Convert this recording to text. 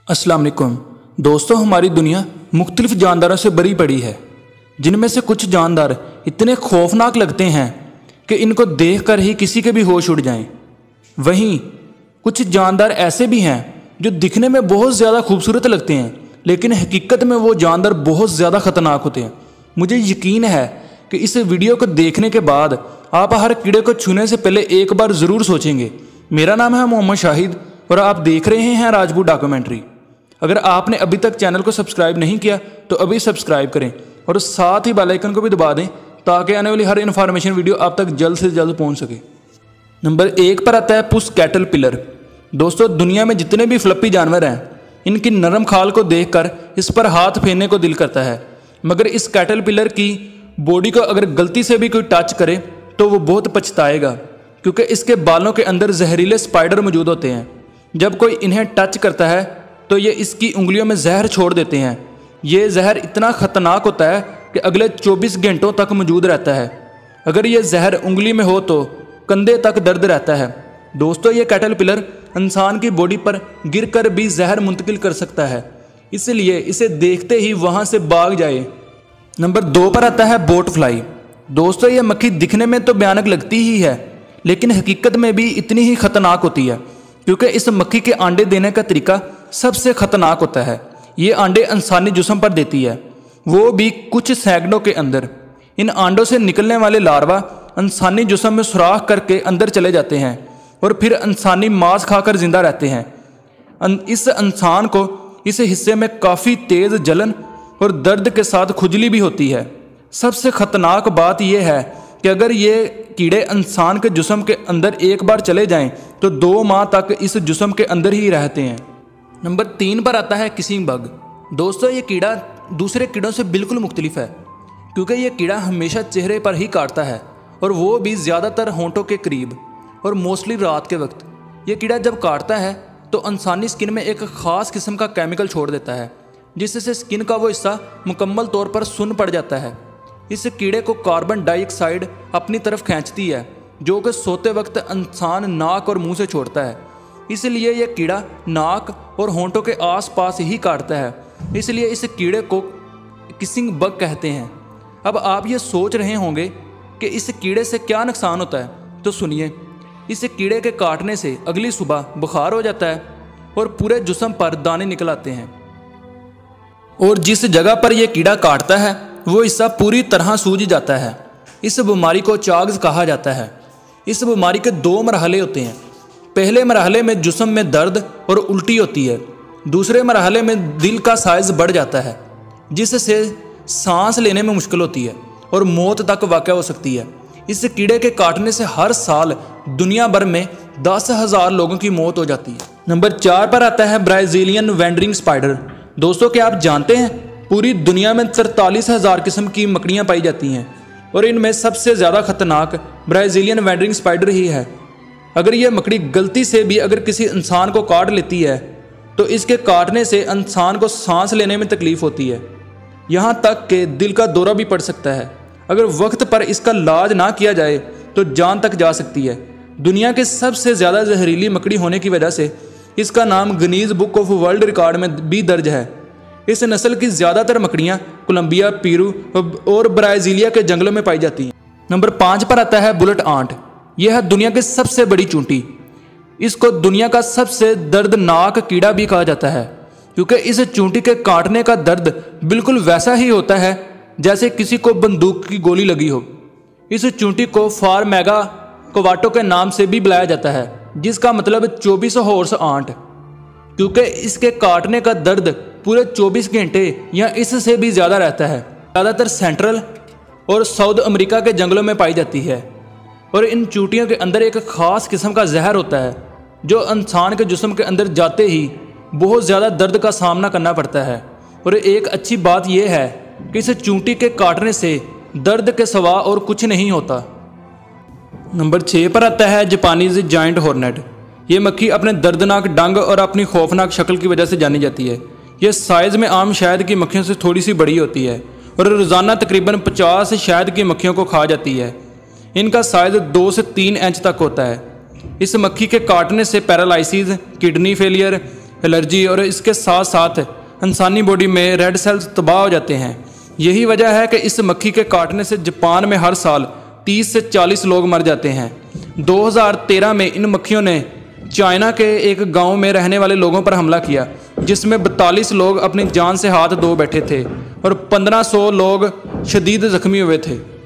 अस्सलाम वालेकुम दोस्तों, हमारी दुनिया मुख्तलिफ जानदारों से भरी पड़ी है, जिनमें से कुछ जानदार इतने खौफनाक लगते हैं कि इनको देखकर ही किसी के भी होश उड़ जाएं। वहीं कुछ जानदार ऐसे भी हैं जो दिखने में बहुत ज़्यादा खूबसूरत लगते हैं, लेकिन हकीकत में वो जानदार बहुत ज़्यादा ख़तरनाक होते हैं। मुझे यकीन है कि इस वीडियो को देखने के बाद आप हर कीड़े को छूने से पहले एक बार ज़रूर सोचेंगे। मेरा नाम है मोहम्मद शाहिद और आप देख रहे हैं राजपूत डॉक्यूमेंट्री। अगर आपने अभी तक चैनल को सब्सक्राइब नहीं किया तो अभी सब्सक्राइब करें और साथ ही बेल आइकन को भी दबा दें ताकि आने वाली हर इन्फॉर्मेशन वीडियो आप तक जल्द से जल्द पहुंच सके। नंबर 1 पर आता है पुस कैटरपिलर। दोस्तों, दुनिया में जितने भी फ्लपी जानवर हैं, इनकी नरम खाल को देखकर इस पर हाथ फेरने को दिल करता है, मगर इस कैटरपिलर की बॉडी को अगर गलती से भी कोई टच करे तो वो बहुत पछताएगा, क्योंकि इसके बालों के अंदर जहरीले स्पाइडर मौजूद होते हैं। जब कोई इन्हें टच करता है तो ये इसकी उंगलियों में जहर छोड़ देते हैं। ये जहर इतना ख़तरनाक होता है कि अगले 24 घंटों तक मौजूद रहता है। अगर ये जहर उंगली में हो तो कंधे तक दर्द रहता है। दोस्तों, ये कैटरपिलर इंसान की बॉडी पर गिरकर भी जहर मुंतकिल कर सकता है, इसलिए इसे देखते ही वहाँ से भाग जाए। नंबर 2 पर आता है बोट फ्लाई। दोस्तों, ये मक्खी दिखने में तो भयानक लगती ही है, लेकिन हकीकत में भी इतनी ही ख़तरनाक होती है, क्योंकि इस मक्खी के अंडे देने का तरीका सबसे ख़तरनाक होता है। ये अंडे इंसानी जिस्म पर देती है, वो भी कुछ सेकंडों के अंदर। इन अंडों से निकलने वाले लार्वा इंसानी जिस्म में सुराख करके अंदर चले जाते हैं और फिर इंसानी मांस खाकर जिंदा रहते हैं। इस इंसान को इस हिस्से में काफ़ी तेज़ जलन और दर्द के साथ खुजली भी होती है। सबसे ख़तरनाक बात यह है कि अगर ये कीड़े इंसान के जिस्म के अंदर एक बार चले जाएं तो 2 माह तक इस जिस्म के अंदर ही रहते हैं। नंबर 3 पर आता है किसिंग बग। दोस्तों, ये कीड़ा दूसरे कीड़ों से बिल्कुल मुख्तलिफ है, क्योंकि ये कीड़ा हमेशा चेहरे पर ही काटता है, और वो भी ज़्यादातर होंठों के करीब और मोस्टली रात के वक्त। ये कीड़ा जब काटता है तो इंसानी स्किन में एक ख़ास किस्म का केमिकल छोड़ देता है, जिससे स्किन का वो हिस्सा मुकम्मल तौर पर सुन्न पड़ जाता है। इस कीड़े को कार्बन डाइऑक्साइड अपनी तरफ खींचती है, जो कि सोते वक्त इंसान नाक और मुंह से छोड़ता है। इसलिए यह कीड़ा नाक और होंठों के आसपास ही काटता है, इसलिए इस कीड़े को किसिंग बग कहते हैं। अब आप ये सोच रहे होंगे कि इस कीड़े से क्या नुकसान होता है, तो सुनिए। इस कीड़े के काटने से अगली सुबह बुखार हो जाता है और पूरे जिस्म पर दाने निकल आते हैं, और जिस जगह पर यह कीड़ा काटता है वो हिस्सा पूरी तरह सूज जाता है। इस बीमारी को चाग्स कहा जाता है। इस बीमारी के 2 मरहले होते हैं। पहले मरहले में जिस्म में दर्द और उल्टी होती है। दूसरे मरहले में दिल का साइज़ बढ़ जाता है, जिससे सांस लेने में मुश्किल होती है और मौत तक वाक़या हो सकती है। इस कीड़े के काटने से हर साल दुनिया भर में 10,000 लोगों की मौत हो जाती है। नंबर 4 पर आता है ब्राज़ीलियन वैंडरिंग स्पाइडर। दोस्तों, क्या आप जानते हैं पूरी दुनिया में 43,000 किस्म की मकड़ियाँ पाई जाती हैं, और इनमें सबसे ज़्यादा खतरनाक ब्राज़ीलियन वैंडरिंग स्पाइडर ही है। अगर यह मकड़ी गलती से भी अगर किसी इंसान को काट लेती है तो इसके काटने से इंसान को सांस लेने में तकलीफ़ होती है, यहाँ तक कि दिल का दौरा भी पड़ सकता है। अगर वक्त पर इसका इलाज ना किया जाए तो जान तक जा सकती है। दुनिया के सबसे ज़्यादा जहरीली मकड़ी होने की वजह से इसका नाम Guinness book of world record में भी दर्ज है। इस नस्ल की ज़्यादातर मकड़ियाँ कोलंबिया, पेरू और ब्राज़ीलिया के जंगलों में पाई जाती हैं। नंबर 5 पर आता है बुलेट आंट। यह है दुनिया की सबसे बड़ी चूंटी। इसको दुनिया का सबसे दर्दनाक कीड़ा भी कहा जाता है, क्योंकि इस चूंटी के काटने का दर्द बिल्कुल वैसा ही होता है जैसे किसी को बंदूक की गोली लगी हो। इस चूंटी को फारमेगा कोवाटो के नाम से भी बुलाया जाता है, जिसका मतलब 24 हॉर्स आंट, क्योंकि इसके काटने का दर्द पूरे 24 घंटे या इससे भी ज़्यादा रहता है। ज़्यादातर सेंट्रल और साउथ अमेरिका के जंगलों में पाई जाती है, और इन चूंटियों के अंदर एक ख़ास किस्म का जहर होता है जो इंसान के जिस्म के अंदर जाते ही बहुत ज़्यादा दर्द का सामना करना पड़ता है। और एक अच्छी बात यह है कि इस चूंटी के काटने से दर्द के सिवा और कुछ नहीं होता। नंबर 6 पर आता है जापानीज जायंट हॉर्नेट। ये मक्खी अपने दर्दनाक डंग और अपनी खौफनाक शक्ल की वजह से जानी जाती है। यह साइज़ में आम शहद की मक्खियों से थोड़ी सी बड़ी होती है और रोज़ाना तकरीबन 50 शहद की मक्खियों को खा जाती है। इनका साइज़ 2 से 3 इंच तक होता है। इस मक्खी के काटने से पैरालिसिस, किडनी फेलियर, एलर्जी और इसके साथ साथ इंसानी बॉडी में रेड सेल्स तबाह हो जाते हैं। यही वजह है कि इस मक्खी के काटने से जापान में हर साल 30 से 40 लोग मर जाते हैं। 2013 में इन मक्खियों ने चाइना के एक गांव में रहने वाले लोगों पर हमला किया, जिसमें 42 लोग अपनी जान से हाथ धो बैठे थे और 1500 लोग शदीद जख्मी हुए थे।